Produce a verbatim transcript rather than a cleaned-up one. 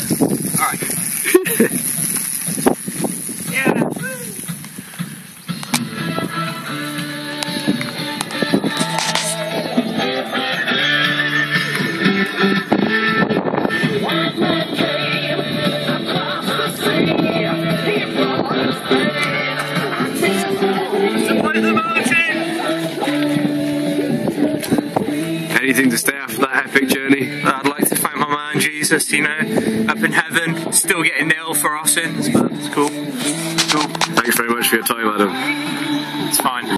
Alright. Yeah. Anything to say after that epic journey? I'd like to thank my man Jesus, you know, up in heaven, still getting nailed for our sins, but it's cool. It's cool. Thanks very much for your time, Adam. It's fine.